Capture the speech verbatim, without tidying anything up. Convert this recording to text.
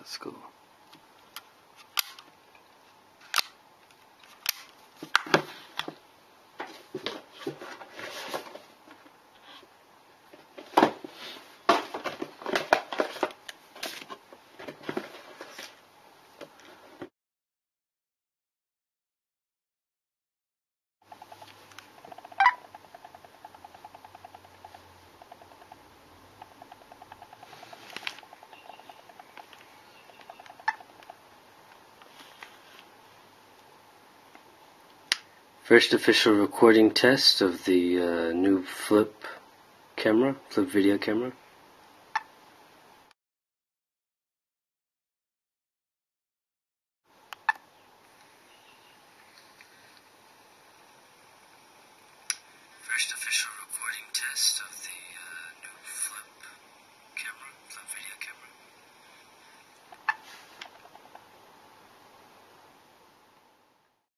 That's cool. First official recording test of the uh, new flip camera, flip video camera. First official recording test of the